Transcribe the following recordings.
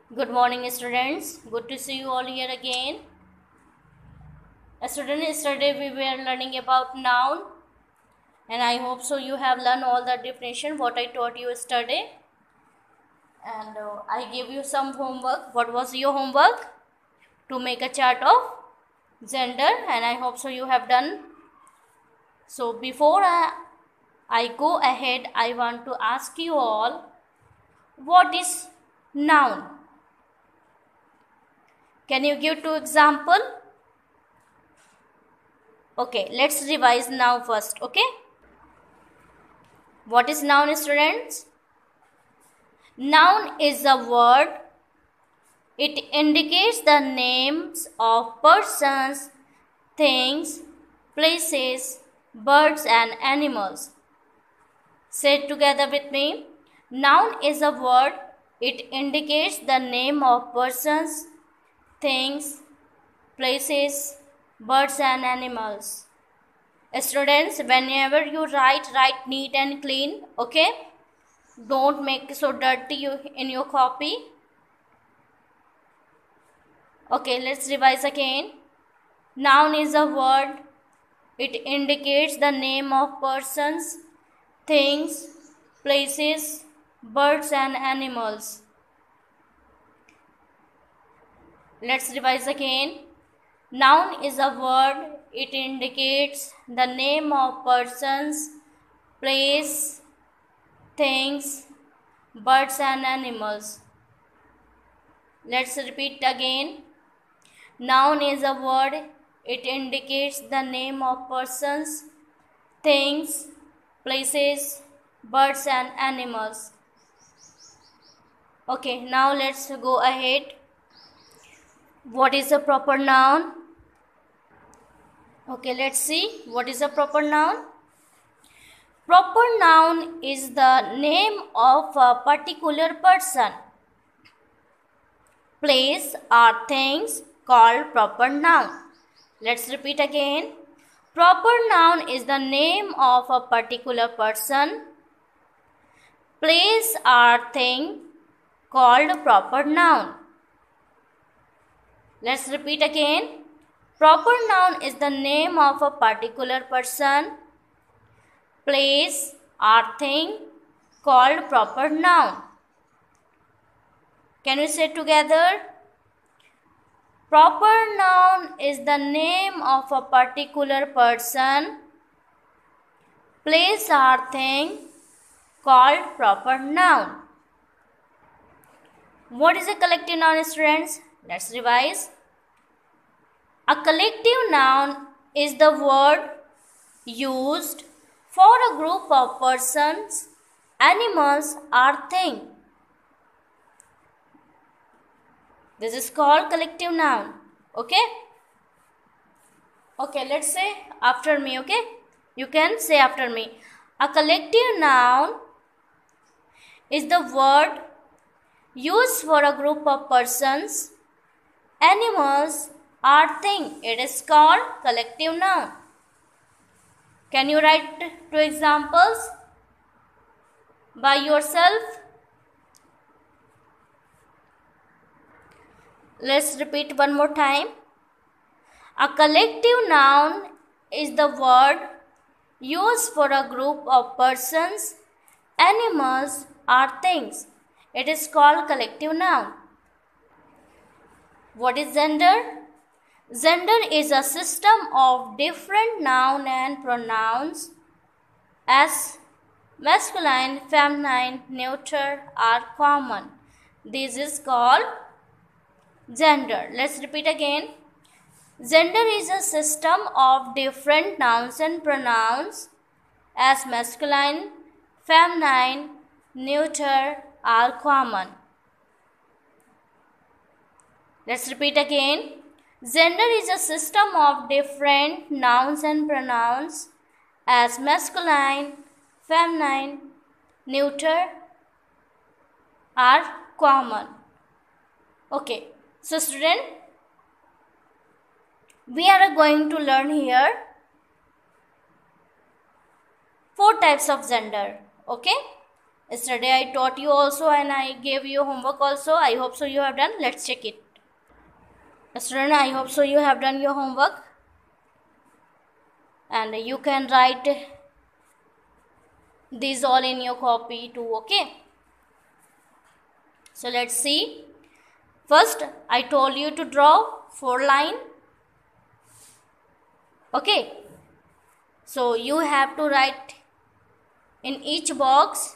Good morning, students. Good to see you all here again. Students, yesterday we were learning about noun, and I hope so you have learned all the definition what I taught you yesterday. And I gave you some homework. What was your homework? To make a chart of gender, and I hope so you have done. So before I go ahead, I want to ask you all, what is noun? Can you give two example? Okay, let's revise now first, okay? What is noun, students? Noun is a word. It indicates the names of persons, things, places, birds and animals. Say it together with me. Noun is a word. It indicates the name of persons, things, places, birds and animals. Students, whenever you write neat and clean, okay? Don't make so dirty in your copy. Okay, let's revise again. Noun is a word. It indicates the name of persons, things, places, birds and animals. Let's revise again. Noun is a word. It indicates the name of persons, place, things, birds and animals. Let's repeat again. Noun is a word. It indicates the name of persons, things, places, birds and animals. Okay, now let's go ahead. What is a proper noun? Okay, let's see. What is a proper noun? Proper noun is the name of a particular person, place or things called proper noun. Let's repeat again. Proper noun is the name of a particular person, place or thing called proper noun. Let's repeat again. Proper noun is the name of a particular person, place or thing called proper noun. Can we say together? Proper noun is the name of a particular person, place or thing called proper noun. What is a collective noun, students? Let's revise. A collective noun is the word used for a group of persons, animals or things. This is called collective noun. Okay? Okay, let's say after me, okay? You can say after me. A collective noun is the word used for a group of persons, animals or things. It is called collective noun. Can you write two examples by yourself? Let's repeat one more time. A collective noun is the word used for a group of persons, animals or things. It is called collective noun. What is gender? Gender is a system of different nouns and pronouns as masculine, feminine, neuter are common. This is called gender. Let's repeat again. Gender is a system of different nouns and pronouns as masculine, feminine, neuter are common. Let's repeat again. Gender is a system of different nouns and pronouns as masculine, feminine, neuter are common. Okay, so student, we are going to learn here 4 types of gender. Okay, Yesterday I taught you also and I gave you homework also. I hope so you have done. Let's check it. Student, I hope so you have done your homework. And you can write these all in your copy too, okay? So let's see. First, I told you to draw 4 lines. Okay. So you have to write in each box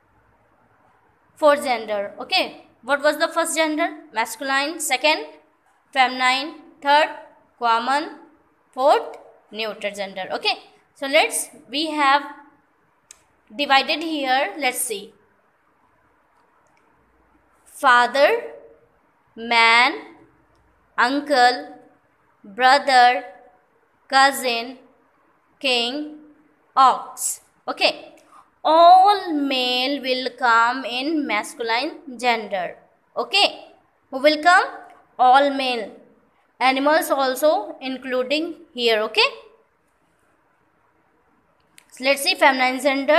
4 gender. Okay. What was the first gender? Masculine. Second, feminine. Third, common. Fourth, neuter gender. Okay. So we have divided here. Let's see. Father, man, uncle, brother, cousin, king, ox. Okay. All male will come in masculine gender. Okay. Who will come? All male. Animals also including here. Okay. So let's see feminine gender.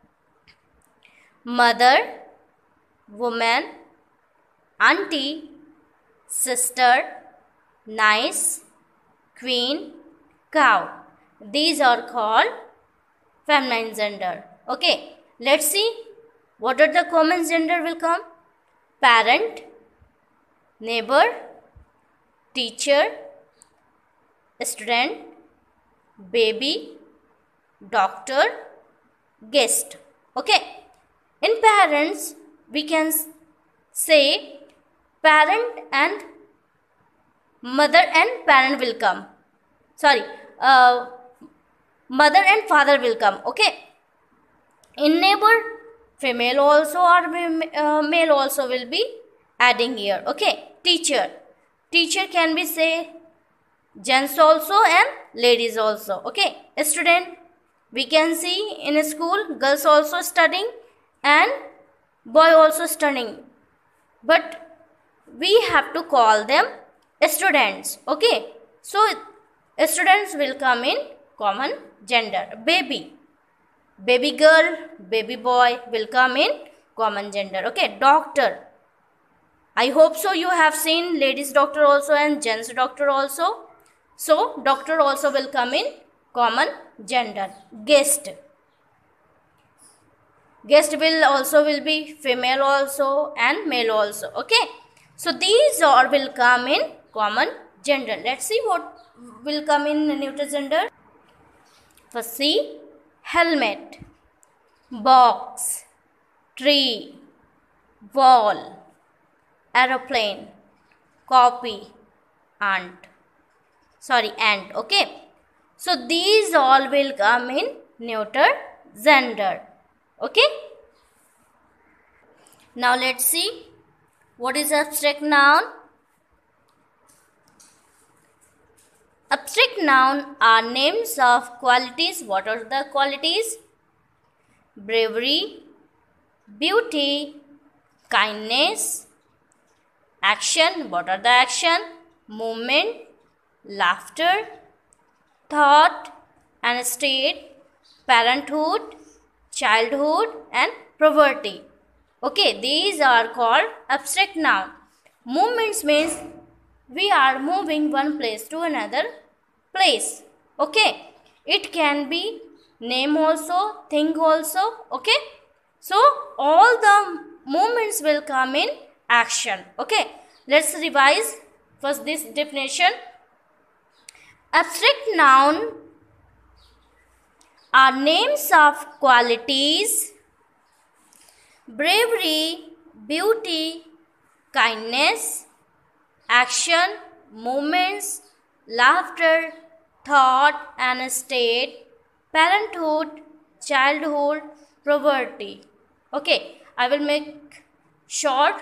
Mother, woman, auntie, sister, nice, queen, cow. These are called feminine gender. Okay, let's see what are the common gender will come. Parent, neighbor, teacher, student, baby, doctor, guest. Okay, in parents we can say parent and mother and parent will come. Mother and father will come. Okay. In neighbor, female also or male also will be adding here. Okay. Teacher. Teacher can be say gents also and ladies also. Okay. Student. We can see in a school girls also studying and boy also studying. But we have to call them students. Okay. So students will come in common gender. Baby. Baby girl, baby boy will come in common gender. Okay. Doctor. I hope so you have seen ladies doctor also and gents doctor also. So doctor also will come in common gender. Guest. Guest will be female also and male also. Okay. So these all will come in common gender. Let's see what will come in neuter gender. First see helmet, box, tree, wall, aeroplane, copy, ant. Okay. So these all will come in neuter gender. Okay. Now let's see what is abstract noun. Abstract noun are names of qualities. What are the qualities? Bravery, beauty, kindness, action. What are the action? Movement, laughter, thought and state, parenthood, childhood and poverty. Okay, these are called abstract noun. Movements means we are moving one place to another place. Okay, it can be name also, thing also. Okay, so all the movements will come in action. Okay, let's revise first this definition. Abstract noun are names of qualities: bravery, beauty, kindness, action, movements, laughter, thought and state, parenthood, childhood, poverty. Okay, I will make short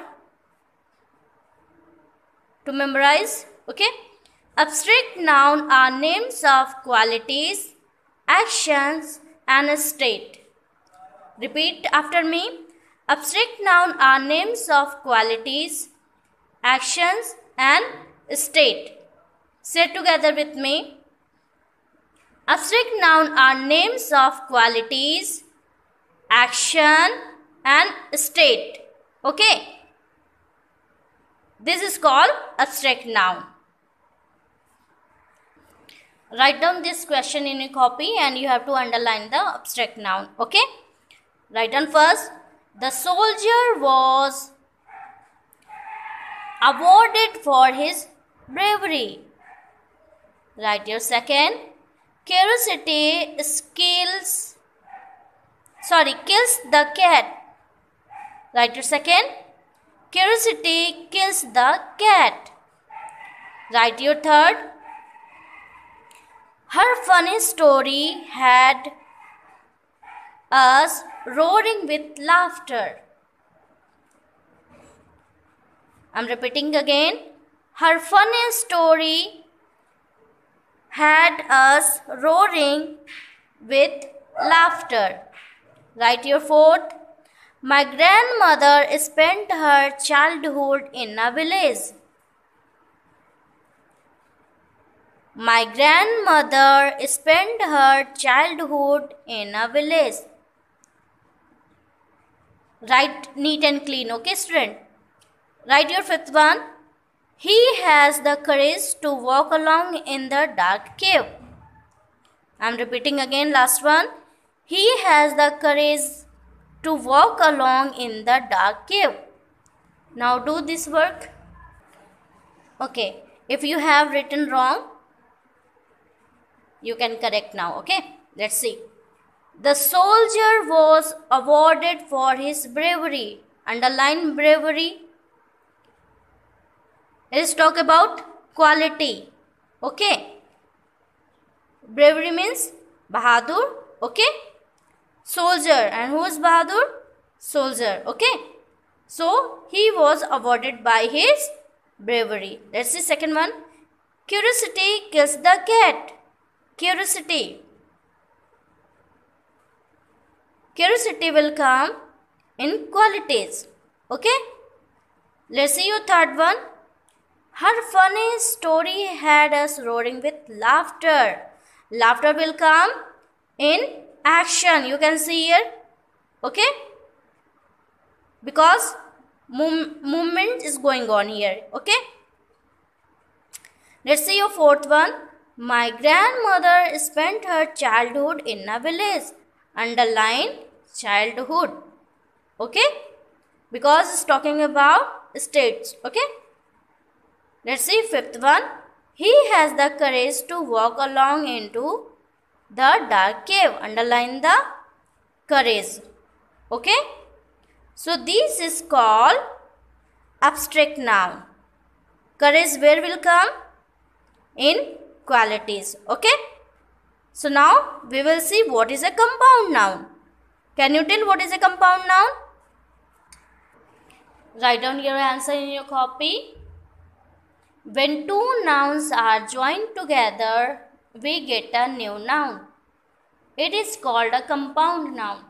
to memorize. Okay, abstract noun are names of qualities, actions and state. Repeat after me. Abstract noun are names of qualities, actions and state. Say together with me. Abstract noun are names of qualities, action, and state. Okay. This is called abstract noun. Write down this question in your copy and you have to underline the abstract noun. Okay. Write down first. The soldier was awarded for his bravery. Write your second. Curiosity kills the cat. Write your second. Curiosity kills the cat. Write your third. Her funny story had us roaring with laughter. I'm repeating again. Her funny story had us roaring with laughter. Write your fourth. My grandmother spent her childhood in a village. My grandmother spent her childhood in a village. Write neat and clean, okay, student? Write your fifth one. He has the courage to walk along in the dark cave. I'm repeating again, last one. He has the courage to walk along in the dark cave. Now do this work. Okay, if you have written wrong, you can correct now. Okay, let's see. The soldier was awarded for his bravery. Underline bravery. Let's talk about quality. Okay. Bravery means Bahadur. Okay. Soldier. And who is Bahadur? Soldier. Okay. So he was awarded by his bravery. Let's see second one. Curiosity kills the cat. Curiosity. Curiosity will come in qualities. Okay. Let's see your third one. Her funny story had us roaring with laughter. Laughter will come in action. You can see here. Okay. Because movement is going on here. Okay. Let's see your fourth one. My grandmother spent her childhood in a village. Underline childhood. Okay. Because it's talking about states. Okay. Let's see fifth one. He has the courage to walk along into the dark cave. Underline the courage. Okay. So this is called abstract noun. Courage where will come? In qualities. Okay. So now we will see what is a compound noun. Can you tell what is a compound noun? Write down your answer in your copy. When two nouns are joined together, we get a new noun. It is called a compound noun.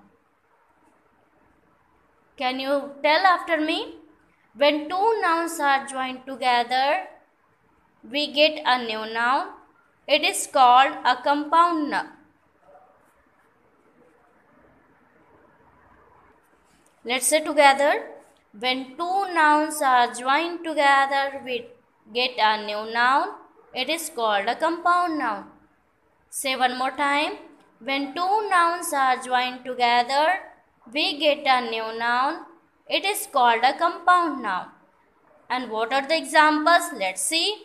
Can you tell after me? When two nouns are joined together, we get a new noun. It is called a compound noun. Let's say together. When two nouns are joined together, we get a new noun. It is called a compound noun. Say one more time. When two nouns are joined together, we get a new noun. It is called a compound noun. And what are the examples? Let's see.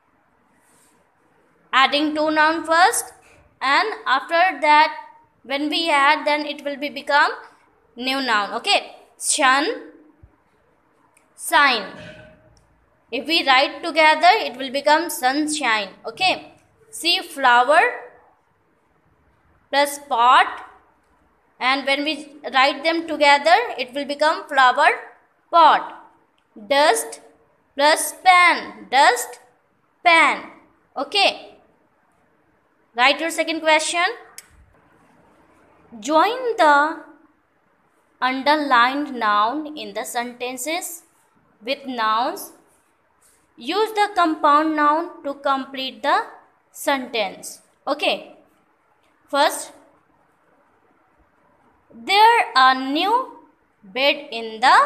Adding two nouns first, and after that when we add, then it will become new noun. Okay. Sun, sign. If we write together, it will become sunshine. Okay. See, flower plus pot, and when we write them together, it will become flower pot. Dust plus pan, dust pan. Okay. Write your second question. Join the underlined noun in the sentences with nouns. Use the compound noun to complete the sentence. Okay. First, there are new bed in the,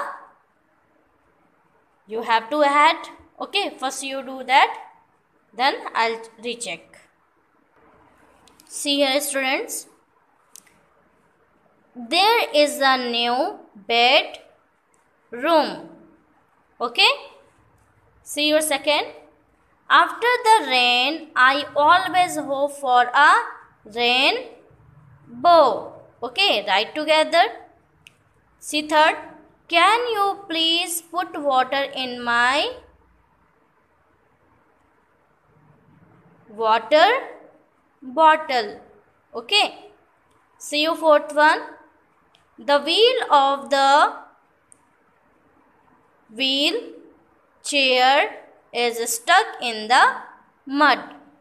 you have to add. Okay, first you do that, then I'll recheck. See here students, there is a new bed room. Okay, see your second. After the rain, I always hope for a rainbow. Okay, write together. See third, can you please put water in my water bottle? Okay. See your fourth one, the wheel of the wheelchair is stuck in the mud.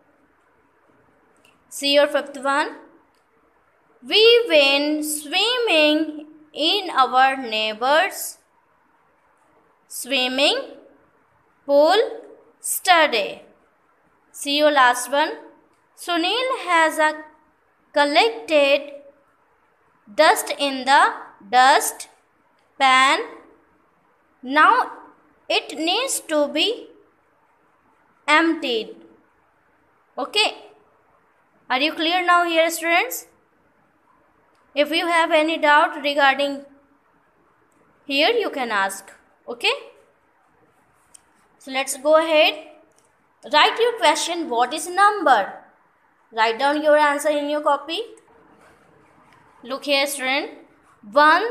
See your fifth one, we went swimming in our neighbor's swimming pool today. See your last one, Sunil has collected dust in the dust pan. Now it needs to be emptied. Okay. Are you clear now here students? If you have any doubt regarding here, you can ask. Okay. So let's go ahead. Write your question, what is number? Write down your answer in your copy. Look here student, 1,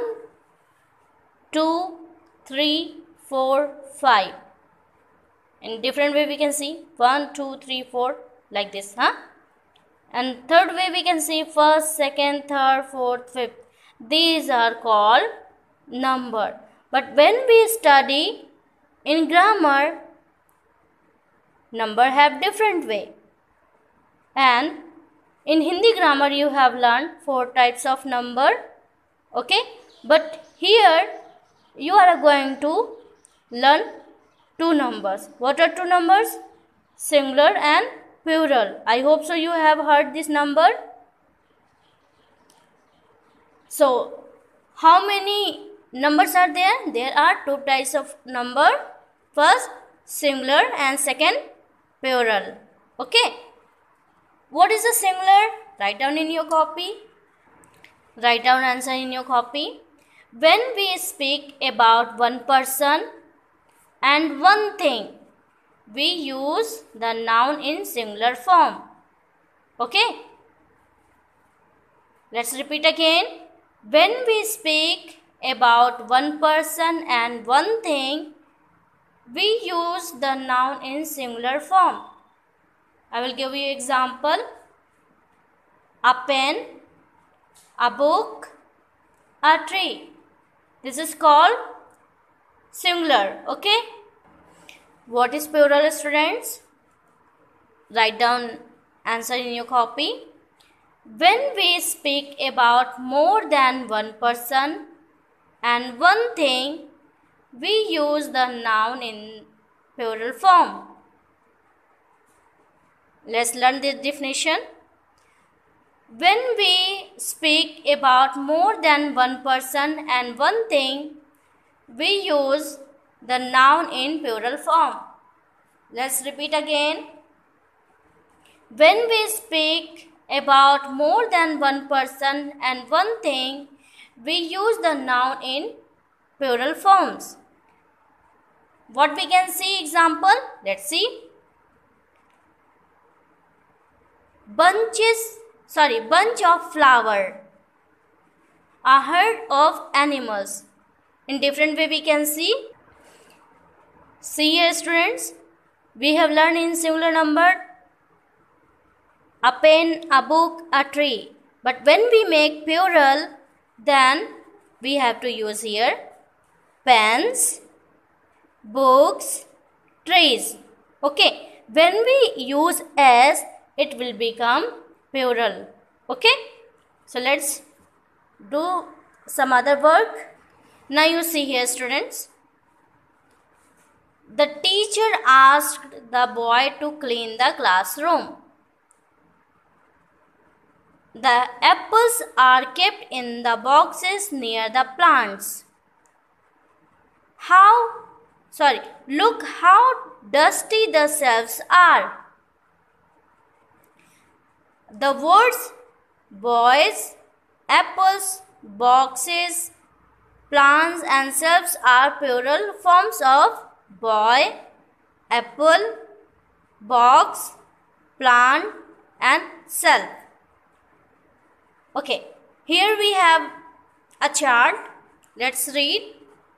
2, 3, 4, 5. In different way we can see 1, 2, 3, 4 like this, and third way we can see first, second, third, fourth, fifth. These are called number. But when we study in grammar, number have different way. And in Hindi grammar you have learned 4 types of number. Okay, but here you are going to learn 2 numbers. What are 2 numbers? Singular and plural. I hope so you have heard this number. So how many numbers are there? There are 2 types of number. First singular and second plural. Okay. What is a singular? Write down in your copy. Write down answer in your copy. When we speak about one person and one thing, we use the noun in singular form. Okay. Let's repeat again. When we speak about one person and one thing, we use the noun in singular form. I will give you example. A pen, a book, a tree. This is called singular. Okay. What is plural students? Write down answer in your copy. When we speak about more than one person and one thing, we use the noun in plural form. Let's learn this definition. When we speak about more than one person and one thing, we use the noun in plural form. Let's repeat again. When we speak about more than one person and one thing, we use the noun in plural forms. What we can see example? Let's see. Bunch of flower, a herd of animals. In different way we can see. See here students, we have learned in singular number a pen, a book, a tree. But when we make plural, then we have to use here pens, books, trees. Okay, when we use s, it will become plural. Okay, so let's do some other work. Now you see here students, the teacher asked the boy to clean the classroom. The apples are kept in the boxes near the plants. Look how dusty the shelves are. The words boys, apples, boxes, plants and shelves are plural forms of boy, apple, box, plant and shelf. Okay, here we have a chart. Let's read.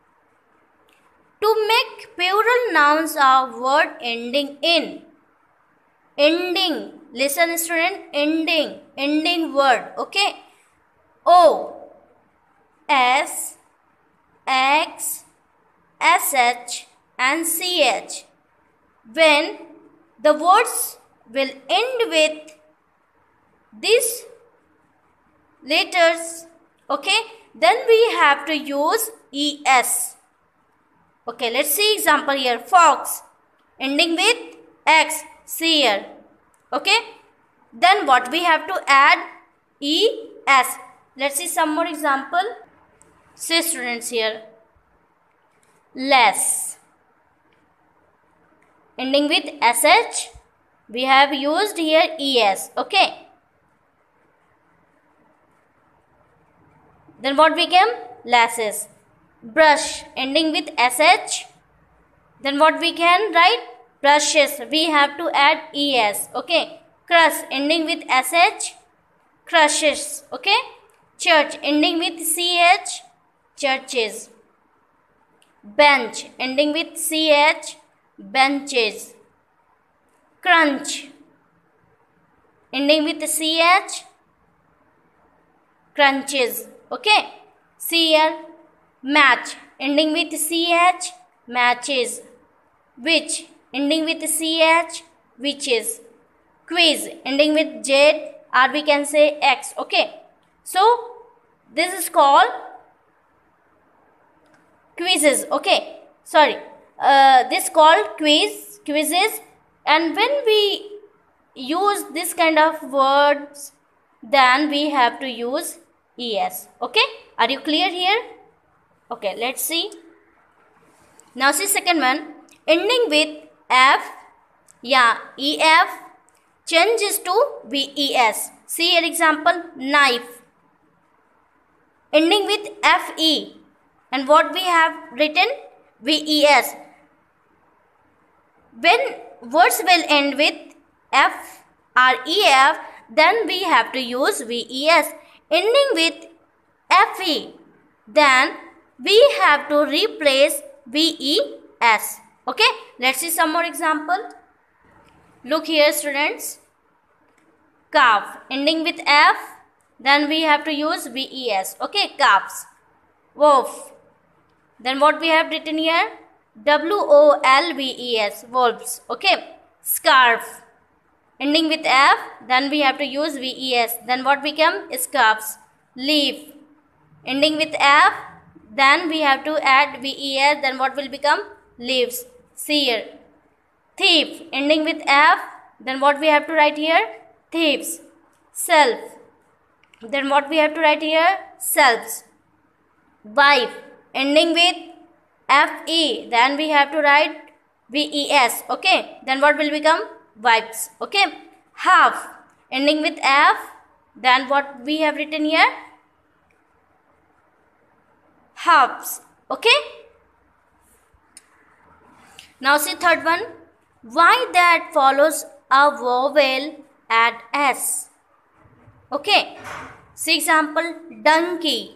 To make plural nouns a word ending in. Ending. Listen student. Ending. Ending word. Okay. O, S, X, SH and CH. When the words will end with these letters, okay, then we have to use ES. Okay, let's see example here. Fox, ending with X, seer. Okay, then what we have to add? ES. Let's see some more example. See students here. Less, ending with SH, we have used here ES. Okay, then what became? Lasses. Brush, ending with SH, then what we can write? Brushes, we have to add ES. Okay, crush, ending with SH, crushes. Okay, church, ending with CH, churches. Bench, ending with CH, benches. Crunch, ending with CH, crunches. Okay, see here. Match, ending with CH, matches. Witch, ending with CH, witches. Quiz, ending with Z, or we can say X. Okay, so this is called quizzes. Okay, this called quizzes, and when we use this kind of words, then we have to use ES. Okay, are you clear here? Okay, let's see. Now see second one, ending with F, EF changes to VES. See here example, knife, ending with FE, and what we have written? VES. When words will end with F or EF, then we have to use VES. Ending with FE, then we have to replace VES. Okay, let's see some more example. Look here students. Calf, ending with F, then we have to use VES. Okay, calves. Wolf, then what we have written here? WOLVES, wolves. Okay, scarf, ending with F, then we have to use VES. Then what become? Scarves. Leaf, ending with F, then we have to add VES. Then what will become? Leaves. Seer. Thief, ending with F, then what we have to write here? Thieves. Self, then what we have to write here? Selves. Wife, ending with FE, then we have to write VES. Okay, then what will become? Wives. Okay, half, ending with F, then what we have written here? Halves. Okay, now see third one. Why that follows a vowel at S. Okay, see example, donkey,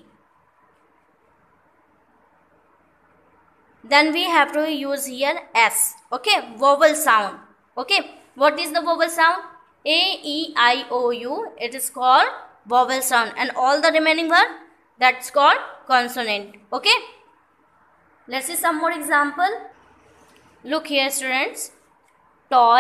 then we have to use here S. Okay, vowel sound. Okay, what is the vowel sound? A, E, I, O, U, it is called vowel sound, and all the remaining one, that's called consonant. Okay, let's see some more example. Look here students. Toy,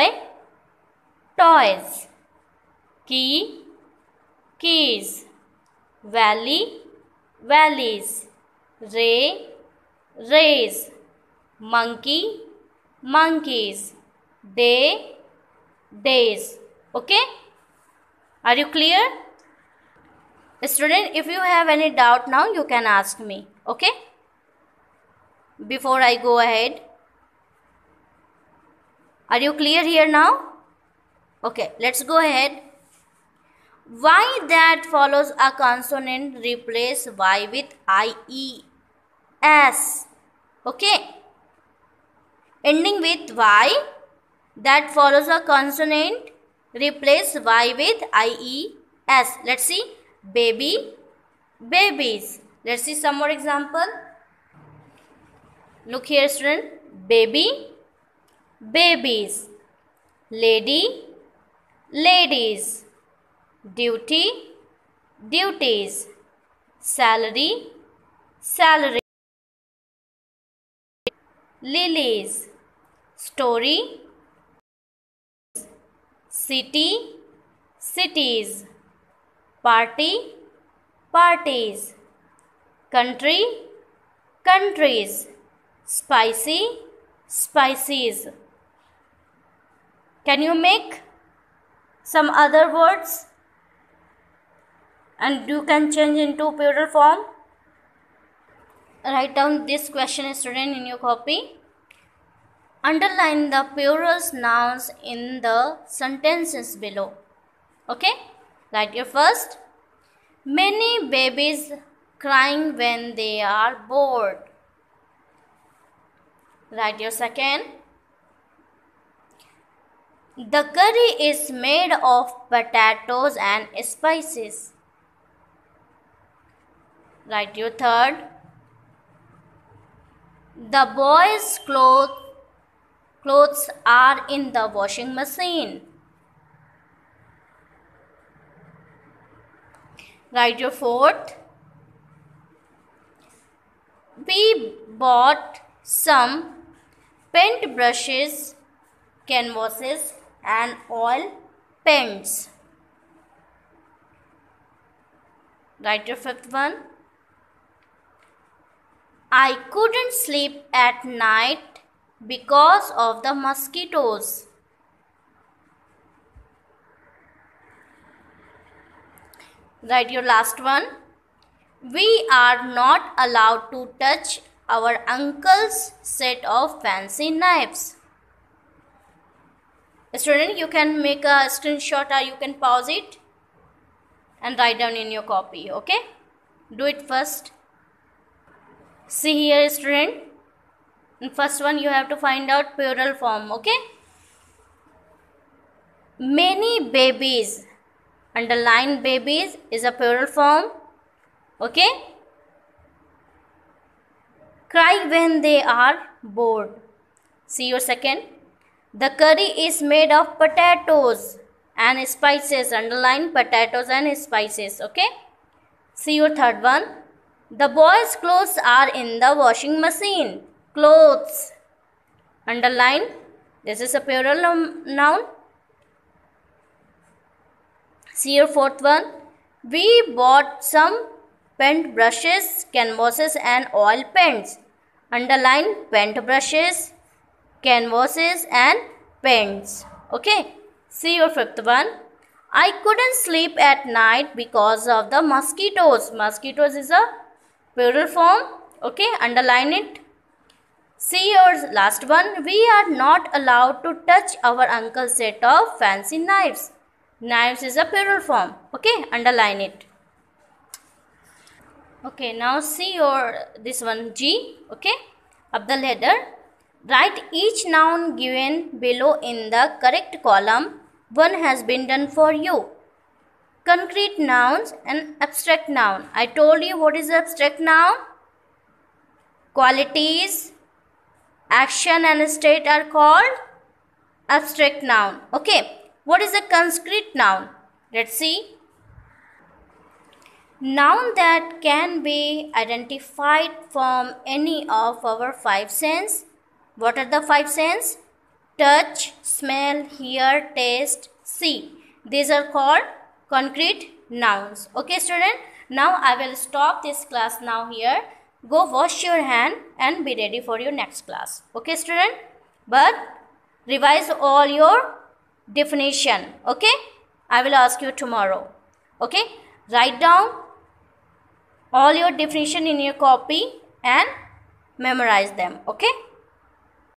toys. Key, keys. Valley, valleys. Ray, rays. Monkey, monkeys. Day, days. Okay, are you clear? Student, if you have any doubt now, you can ask me. Okay. before I go ahead? Are you clear here now? Okay, let's go ahead. Y that follows a consonant replace Y with IES. Okay. Ending with Y that follows a consonant replace Y with IES. Let's see. Baby, babies. Let's see some more example. Look here, student. Baby, babies. Lady, ladies. Duty, duties. Salary, salary. Lilies. Story, city, cities. Party, parties. Country, countries. Spicy, spices. Can you make some other words? And you can change into plural form. Write down this question, student, in your copy. Underline the plural nouns in the sentences below. Okay? Write your first. Many babies crying when they are bored. Write your second. The curry is made of potatoes and spices. Write your third. The boys' clothes are in the washing machine. Write your fourth. We bought some paint brushes, canvases and oil paints. Write your fifth one. I couldn't sleep at night because of the mosquitoes. Write your last one. We are not allowed to touch our uncle's set of fancy knives. Student, you can make a screenshot or you can pause it and write down in your copy. Okay? Do it first. See here, student. In first one, you have to find out plural form. Okay? Many babies. Underline babies is a plural form. Okay? Cry when they are bored. See your second. The curry is made of potatoes and spices. Underline potatoes and spices. Okay? See your third one. The boys' clothes are in the washing machine. Clothes. Underline. This is a plural noun. See your fourth one. We bought some paint brushes, canvases and oil paints. Underline paint brushes, canvases and paints. Okay. See your fifth one. I couldn't sleep at night because of the mosquitoes. Mosquitoes is a plural form. Okay. Underline it. See your last one. We are not allowed to touch our uncle's set of fancy knives. Knives is a plural form. Okay. Underline it. Okay. Now see your this one G. Okay. Up the ladder. Write each noun given below in the correct column. One has been done for you. Concrete nouns and abstract noun. I told you what is abstract noun. Qualities, action and state are called abstract noun. Okay. What is a concrete noun? Let's see. Noun that can be identified from any of our five senses. What are the five senses? Touch, smell, hear, taste, see. These are called concrete nouns. Okay, student. Now I will stop this class now here. Go wash your hand and be ready for your next class. Okay, student. But revise all your definition. Okay. I will ask you tomorrow. Okay. Write down all your definition in your copy and memorize them. Okay.